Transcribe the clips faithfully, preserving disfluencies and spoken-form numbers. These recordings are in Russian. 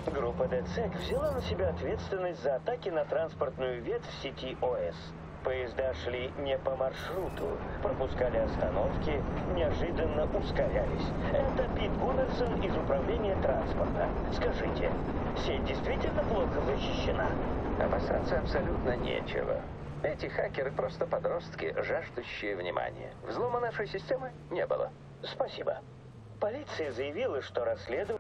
Группа ДЦЭК взяла на себя ответственность за атаки на транспортную ветвь сети ОС. Поезда шли не по маршруту, пропускали остановки, неожиданно ускорялись. Это Пит Гуннерсон из управления транспорта. Скажите, сеть действительно плохо защищена? Опасаться абсолютно нечего. Эти хакеры просто подростки, жаждущие внимания. Взлома нашей системы не было. Спасибо. Полиция заявила, что расследование...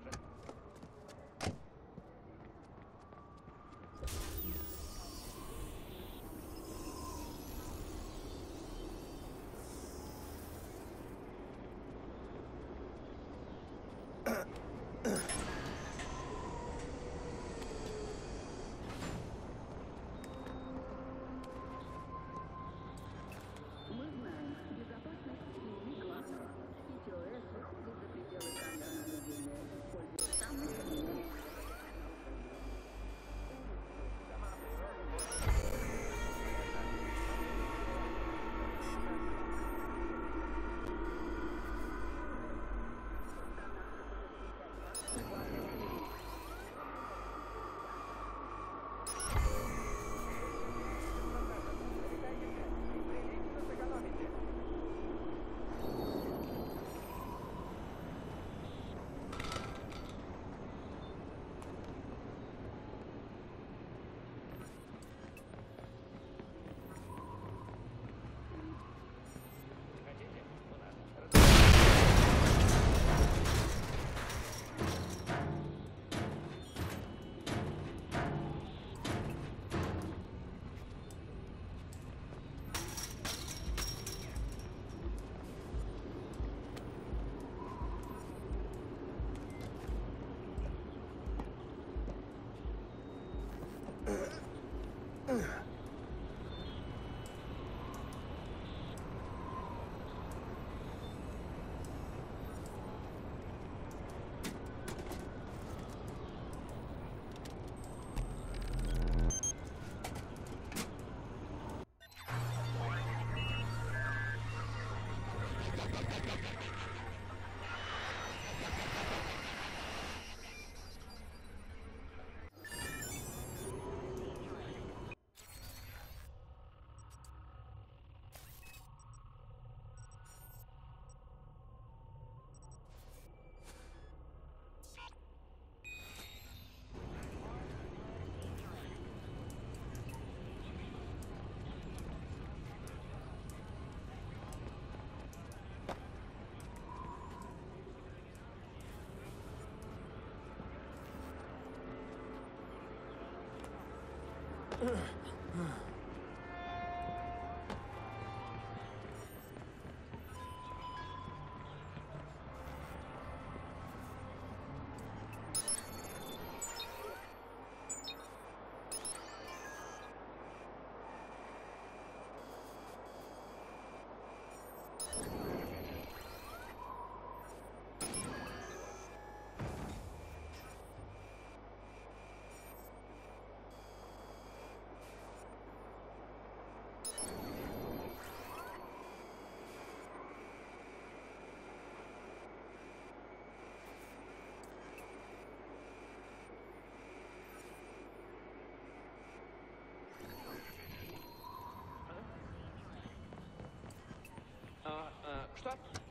А, а, что?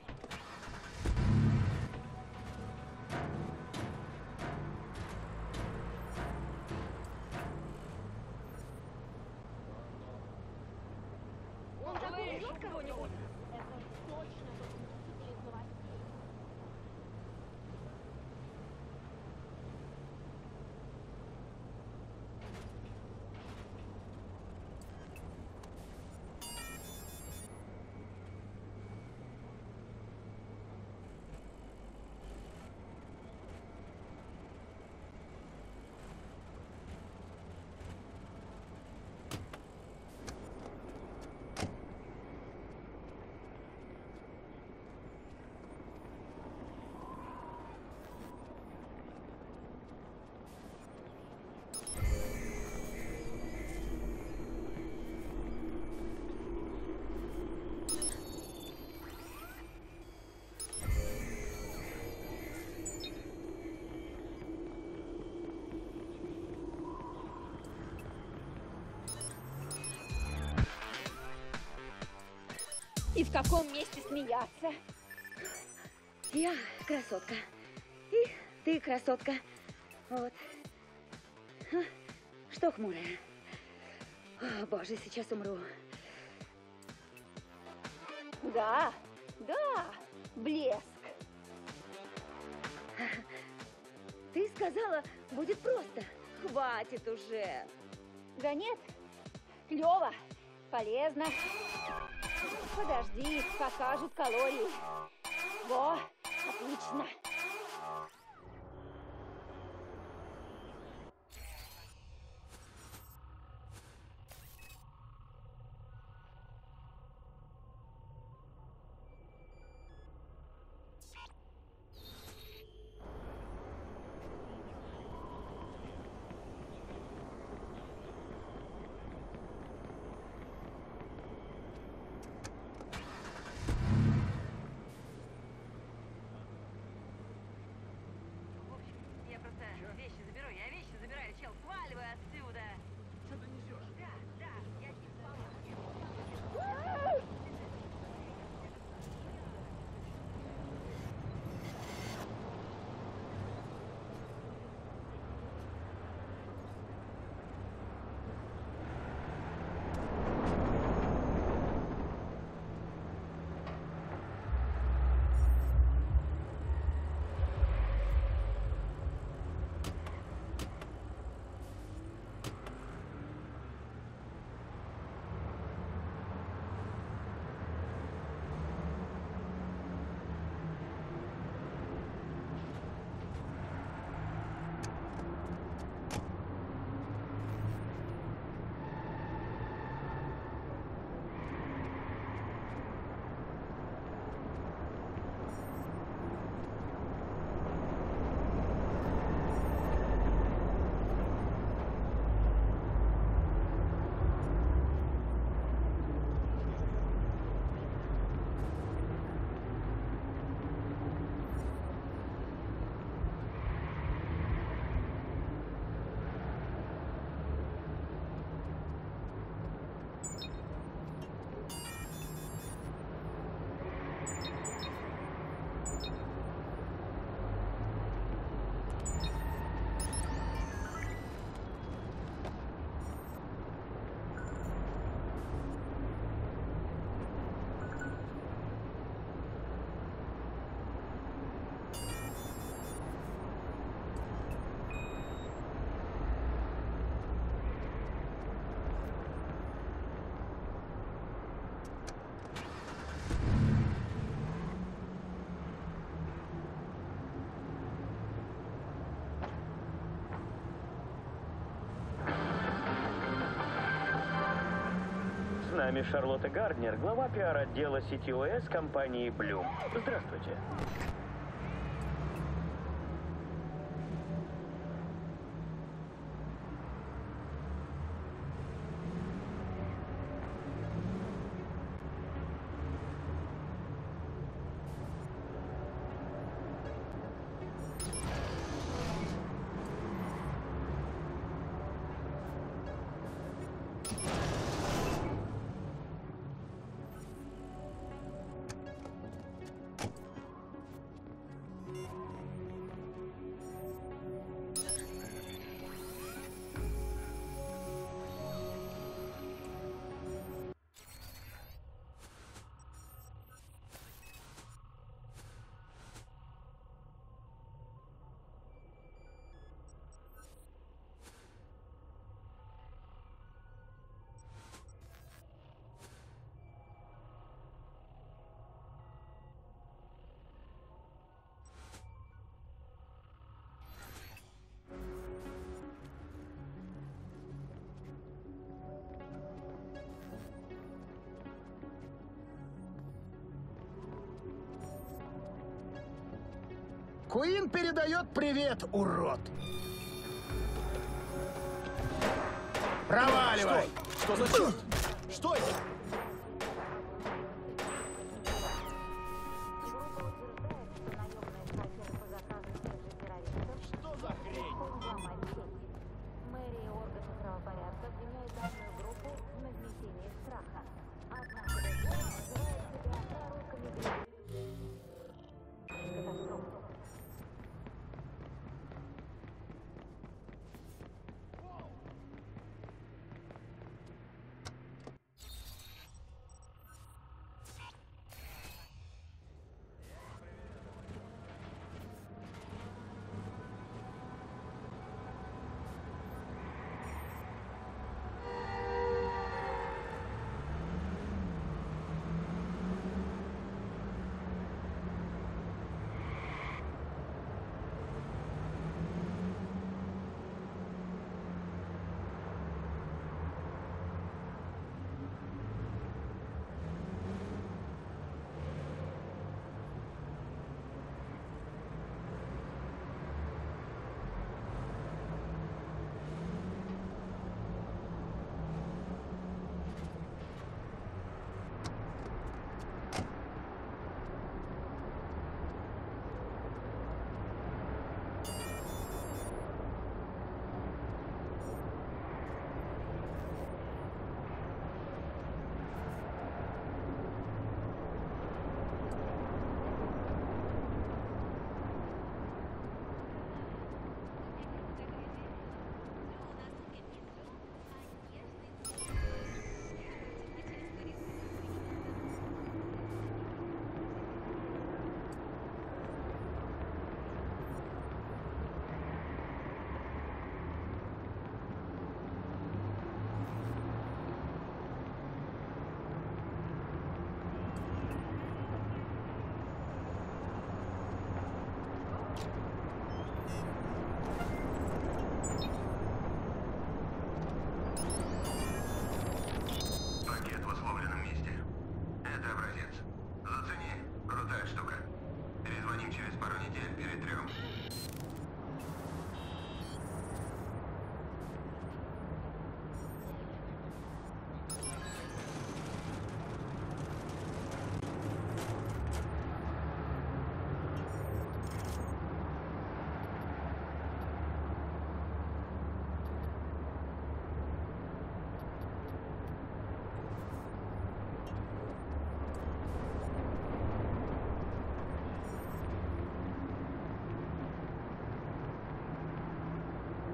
Он такой убьет кого-нибудь? Это точно должен быть новостей. И в каком месте смеяться? Я красотка. И ты красотка. Вот. А, что хмурая? О, боже, сейчас умру. Да, да, блеск. Ты сказала, будет просто. Хватит уже. Да нет, клево, полезно. Подожди, покажут калории. Во, отлично. С нами Шарлотта Гарднер, глава пиар-отдела сети о эс компании Bloom. Здравствуйте. Куин передает привет, урод! Проваливай! Что за черт? Что это? Что за хрень? Мэрия и органы правопорядка обвиняют данную группу в нагнетении страха. Однако называют себя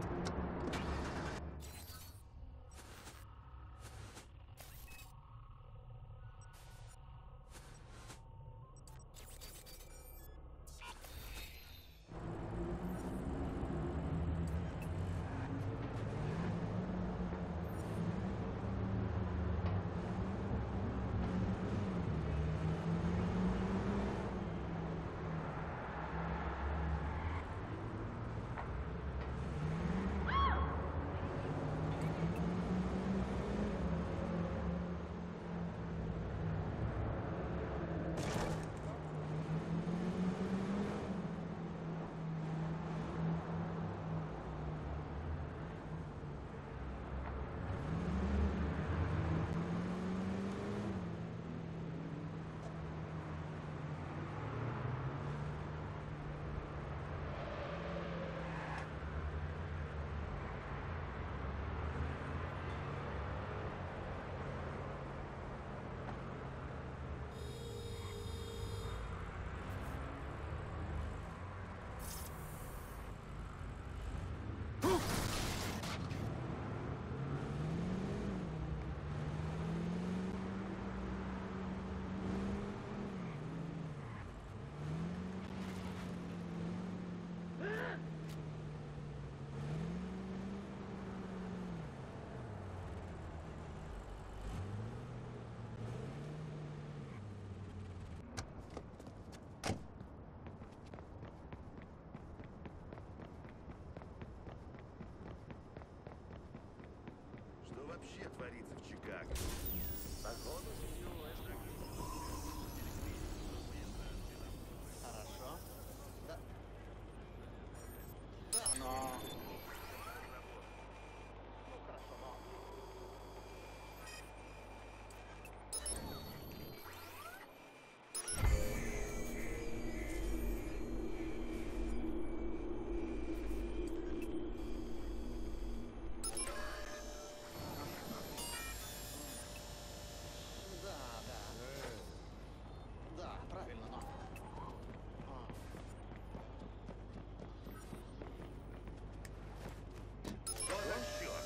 Что вообще творится в Чикаго? Погода Хорошо. Да. Да, но... Ну, хорошо, но... Да, да. Да, правильно, но... А. Что за черт?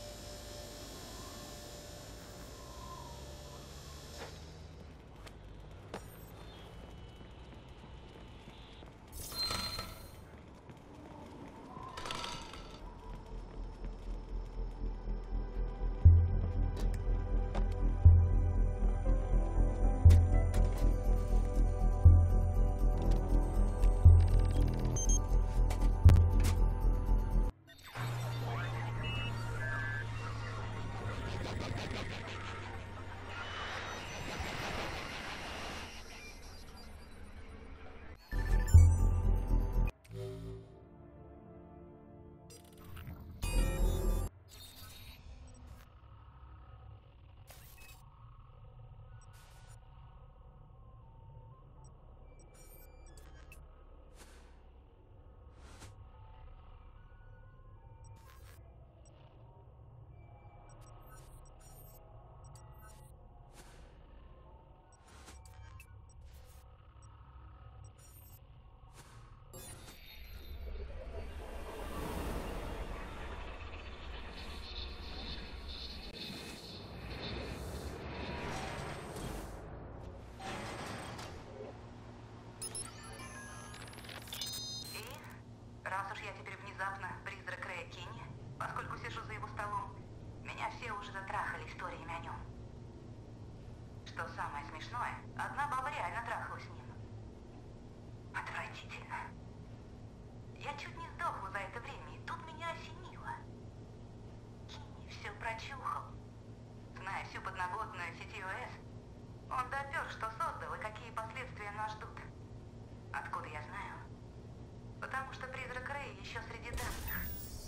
Раз уж я теперь внезапно призрак Рэя Кинни, поскольку сижу за его столом, меня все уже затрахали историями о нем. Что самое смешное, одна баба реально трахалась с ним. Отвратительно. Я чуть не сдохла за это время, и тут меня осенило. Кинни все прочухал. Зная всю подноготную сети о эс, он допер, что создал и какие последствия нас ждут. Откуда я знаю? Потому что призрак Рэя еще среди данных.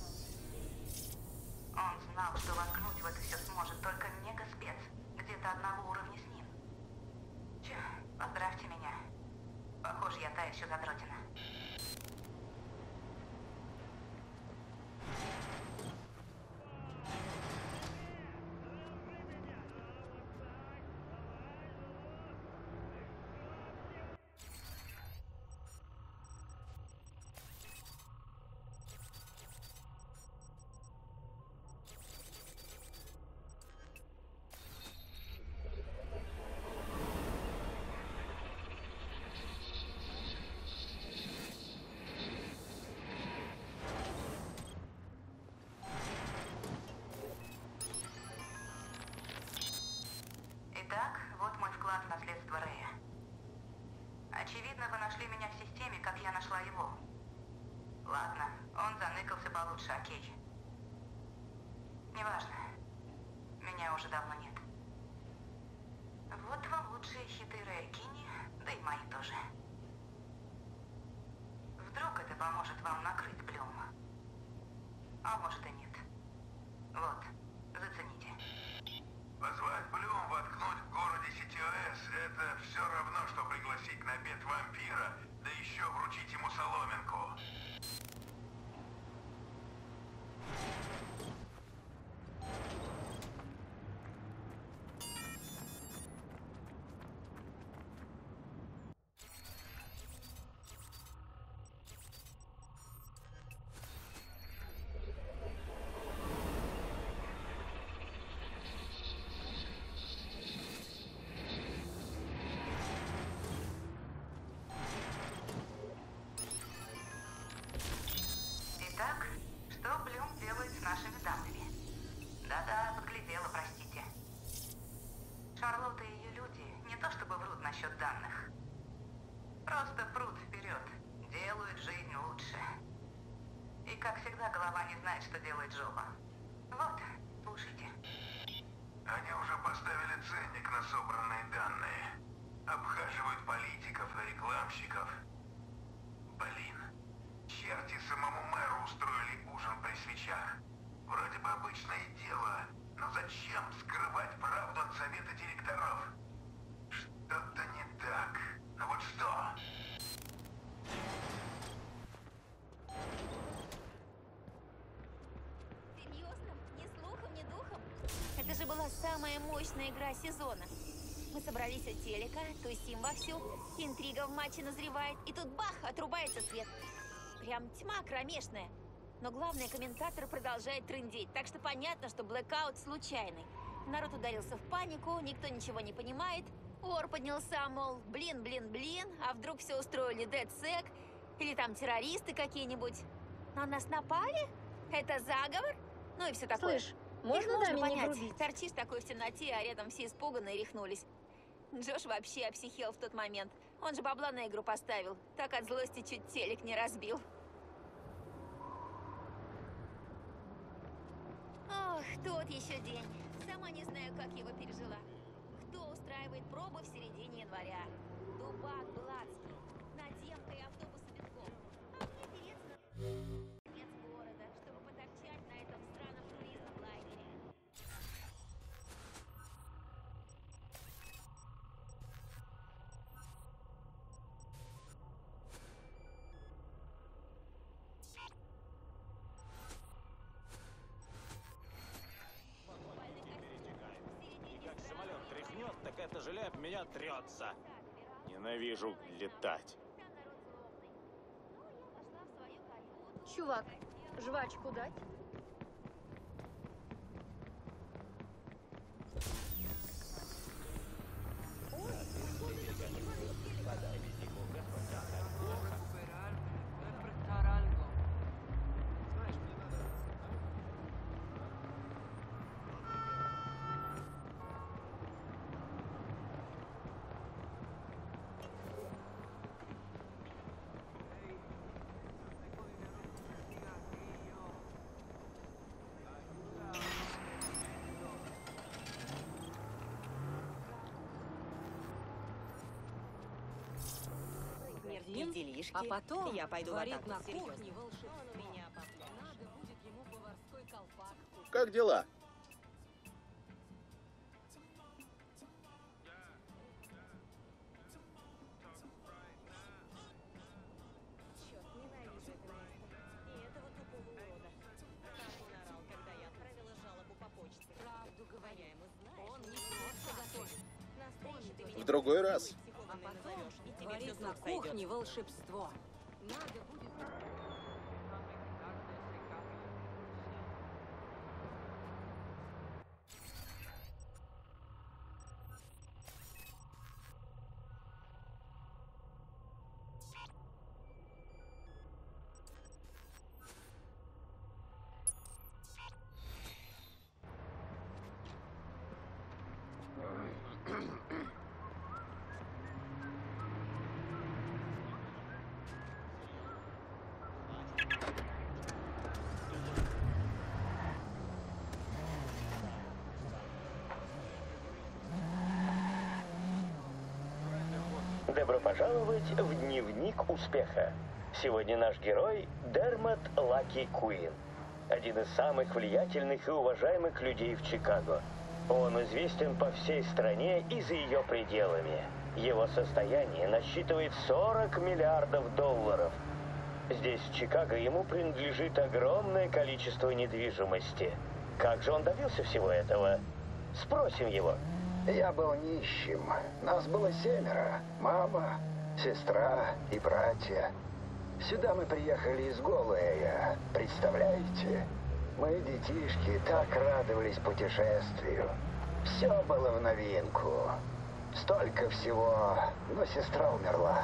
Он знал, что воткнуть в это все сможет только мега-спец, где-то одного уровня с ним. Че, поздравьте меня. Похоже, я та еще задротина. наследство Рэя. Очевидно, вы нашли меня в системе, как я нашла его. Ладно, он заныкался получше, окей. Неважно. Меня уже давно нет. Вот вам лучшие хиты Рэя Кини, да и мои тоже. Вдруг это поможет вам накрыть Блюм. А может и нет. Вот, зацените. Позвать Блюм воткнуть в городе сети ОС — это все равно, что пригласить на обед вампира, да еще вручить ему соломинку. Итак, что Блюм делает с нашими данными? Да-да, подглядела, простите. Шарлотта и ее люди не то чтобы врут насчет данных. Просто прут вперед, делают жизнь лучше. И, как всегда, голова не знает, что делает жопа. Вот, слушайте. Они уже поставили ценник на собранные данные. Обхаживают политиков и рекламщиков. Блин, черти самому мэру устроили ужин при свечах. Вроде бы обычное дело, но зачем скрывать правду от совета директоров? Что-то не так. Ну вот что? Серьезно? Ни слухом, ни духом? Это же была самая мощная игра сезона. Мы собрались у телека, тусим вовсю, интрига в матче назревает, и тут бах, отрубается свет. Прям тьма кромешная. Но главный комментатор продолжает трындеть, так что понятно, что блэкаут случайный. Народ ударился в панику, никто ничего не понимает. Ор поднялся, мол, блин, блин, блин, а вдруг все устроили дэдсек или там террористы какие-нибудь. На нас напали? Это заговор? Ну и все такое. Слышь, Их можно можно даме не понять. грубить? Торчишь такой в темноте, а рядом все испуганные рехнулись. Джош вообще обсихел в тот момент. Он же бабла на игру поставил. Так от злости чуть телек не разбил. Ох, тот еще день. Сама не знаю, как его пережила. Кто устраивает пробы в середине января? Дубак Блатский. Надемка и автобусы битком. А мне перец на конец города, чтобы поторчать на этом странном круизном лайнере. Как самолет тряхнет, так это желе об меня трется. Ненавижу летать. Чувак, жвачку дать? Делишки. А потом я пойду в атаку. На кухне волшебство. Меня надо будет ему поварской колпак. Как дела? Черт, ненавижу это место. И этого тупого урода. Как он орал, когда я отправила жалобу по почте. Правду говоря, ему знаешь, он не просто готовит. На встрече ты меня... В другой раз. А потом и творит на кухне волшебство. Надо будет... Добро пожаловать в Дневник успеха. Сегодня наш герой Дермот Лаки Куин, один из самых влиятельных и уважаемых людей в Чикаго. Он известен по всей стране и за ее пределами. Его состояние насчитывает сорок миллиардов долларов. Здесь, в Чикаго, ему принадлежит огромное количество недвижимости. Как же он добился всего этого? Спросим его. Я был нищим. Нас было семеро. Мама, сестра и братья. Сюда мы приехали из Голуэя. Представляете? Мы, детишки, так радовались путешествию. Все было в новинку. Столько всего, но сестра умерла,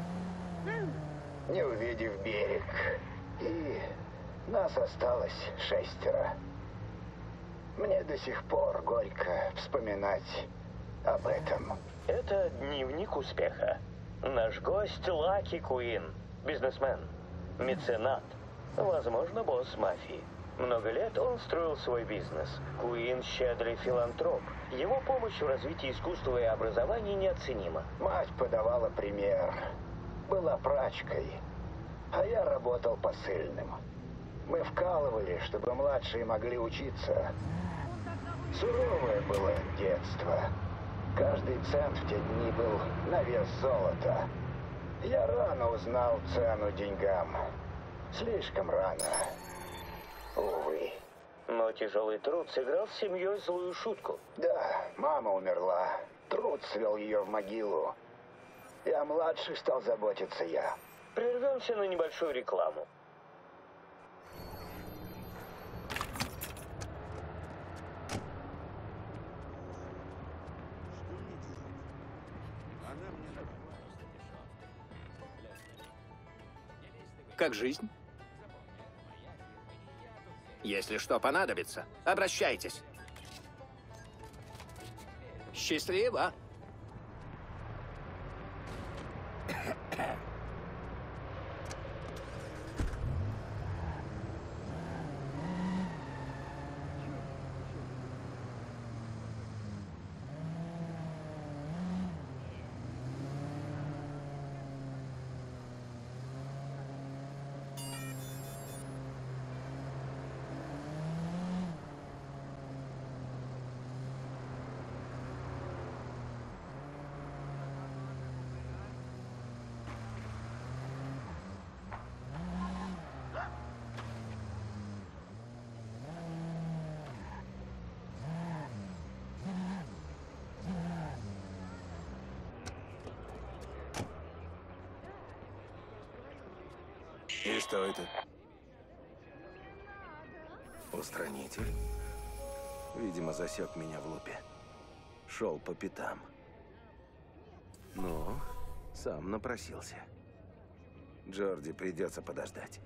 не увидев берег. И нас осталось шестеро. Мне до сих пор горько вспоминать об этом. Это Дневник успеха. Наш гость Лаки Куин, бизнесмен, меценат, возможно, босс мафии. Много лет он строил свой бизнес. Куин – щедрый филантроп. Его помощь в развитии искусства и образования неоценима. Мать подавала пример. Была прачкой, а я работал посыльным. Мы вкалывали, чтобы младшие могли учиться. Суровое было детство. Каждый цент в те дни был на вес золота. Я рано узнал цену деньгам. Слишком рано. Увы. Но тяжелый труд сыграл с семьей злую шутку. Да, мама умерла. Труд свел ее в могилу. И о младших стал заботиться я. Прервемся на небольшую рекламу. Как жизнь? Если что понадобится, обращайтесь. Счастливо! И что это? Устранитель? Видимо, засек меня в лупе. Шел по пятам. Ну, сам напросился. Джорди придется подождать.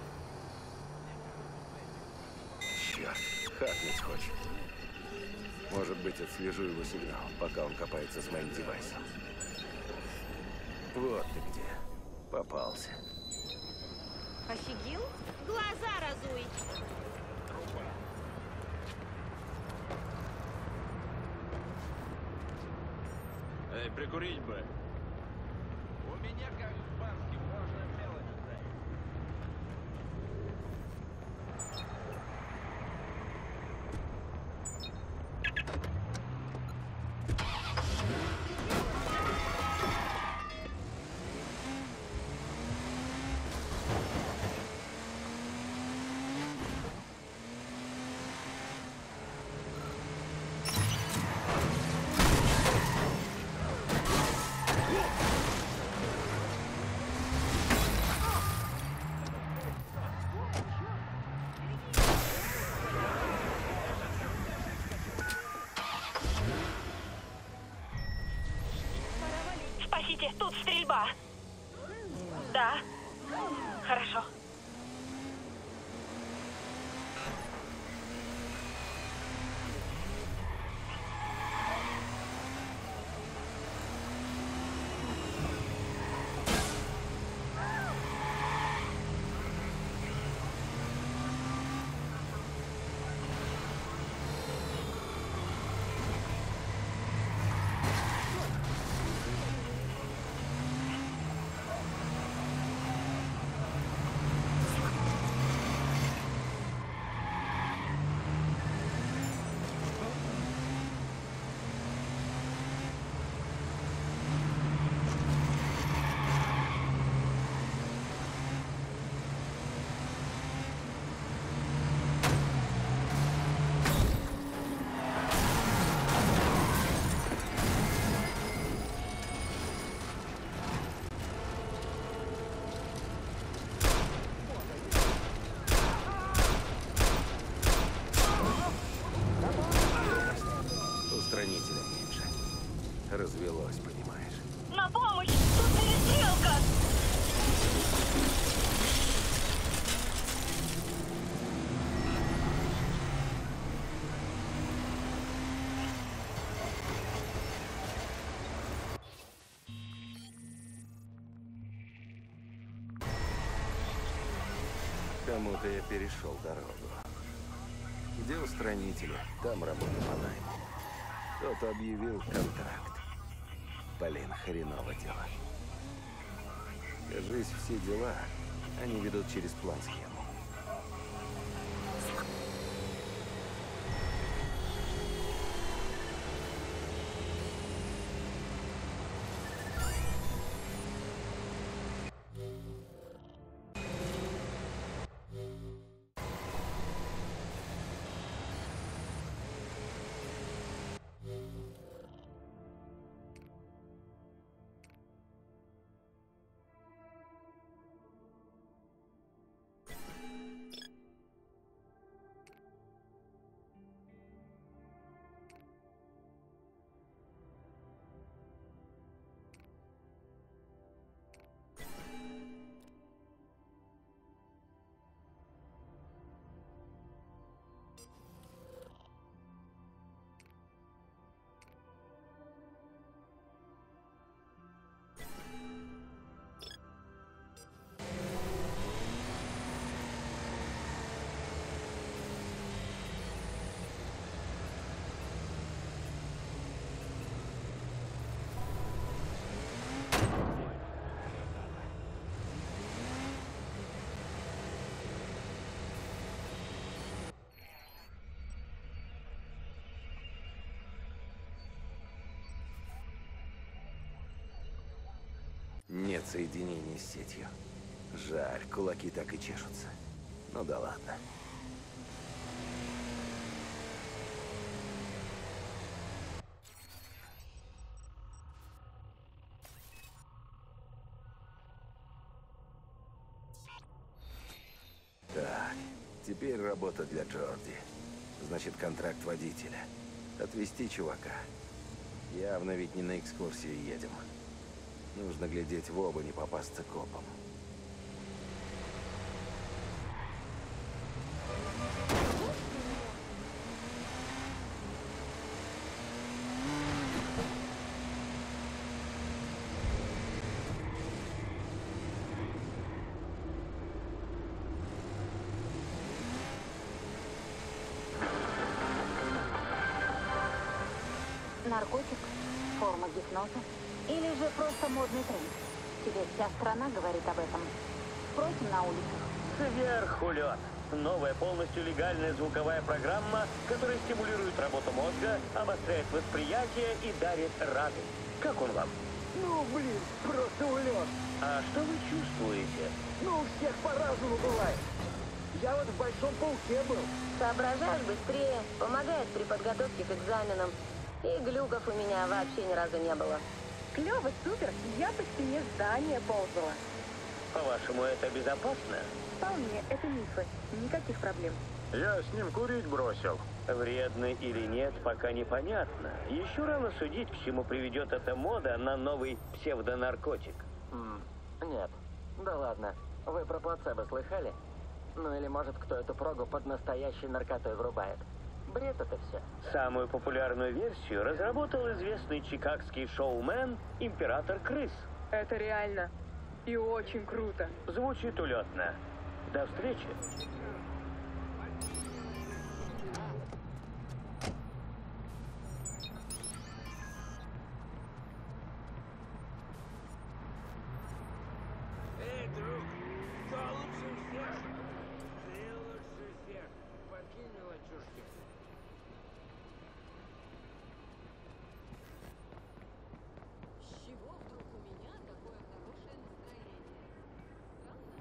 Черт, хакнуть хочет. Может быть, отслежу его сигнал, пока он копается с моим девайсом. Вот ты где. Попался. Офигел? Глаза разуй! Эй, прикурить бы. У меня как в банке, можно мелочь дать. Спасите, тут стрельба. Да. Хорошо. Устранителя меньше. Развелось, понимаешь. На помощь! Тут перестрелка! Кому-то я перешел дорогу. Где устранители? Там работа по найму. Кто-то объявил контракт. Блин, хреново дело. Кажись, все дела они ведут через план-схему. Нет соединения с сетью. Жаль, кулаки так и чешутся. Ну да ладно. Так, теперь работа для Джорди. Значит, контракт водителя. Отвезти чувака. Явно ведь не на экскурсию едем. Нужно глядеть в оба, не попасться копом. наркотик, форма гипноза или же просто модный тренд? Тебе вся страна говорит об этом. Спросим на улицах. Сверху лед. Новая полностью легальная звуковая программа, которая стимулирует работу мозга, обостряет восприятие и дарит радость. Как он вам? Ну, блин, просто улет. А что вы чувствуете? Ну, у всех по-разному бывает. Я вот в Большом Пауке был. Соображаешь быстрее, помогает при подготовке к экзаменам. И глюков у меня вообще ни разу не было. Клево, супер. Я по стене здания ползала. По-вашему, это безопасно? Вполне, это мифы. Никаких проблем. Я с ним курить бросил. Вредно или нет, пока непонятно. Еще рано судить, к чему приведет эта мода на новый псевдонаркотик. М, Нет. Да ладно. Вы про плацебо слыхали? Ну или может кто эту прогу под настоящей наркотой врубает? Бред это все. Самую популярную версию разработал известный чикагский шоумен Император Крыс. Это реально. И очень круто. Звучит улетно. До встречи. Эй, друг, кто лучше всех? Ты лучше всех. Покинь мелочушки. С чего вдруг у меня такое хорошее настроение? Странно?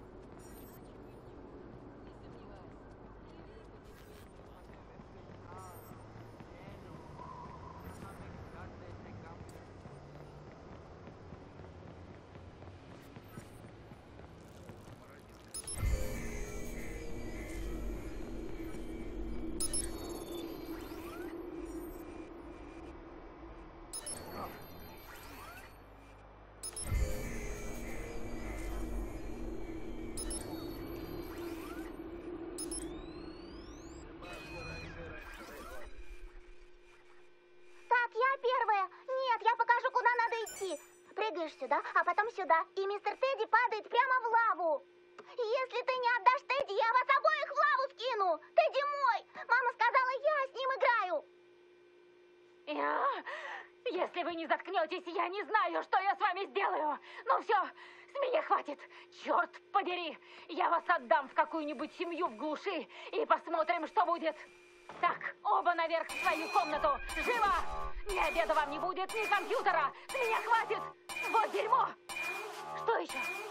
Так, я первая. Нет, я покажу, куда надо идти. Прыгаешь сюда, а потом сюда. И мистер Тедди падает прямо в лаву. Если ты не отдашь Тедди, я вас обоих в лаву скину. Тедди мой. Мама сказала, я с ним играю. Я... Если вы не заткнетесь, я не знаю, что я с вами сделаю. Ну все, с меня хватит. Черт подери. Я вас отдам в какую-нибудь семью в глуши и посмотрим, что будет. Так, оба наверх в свою комнату. Живо! Ни обеда вам не будет, ни компьютера. С меня хватит. Вот дерьмо. Что еще?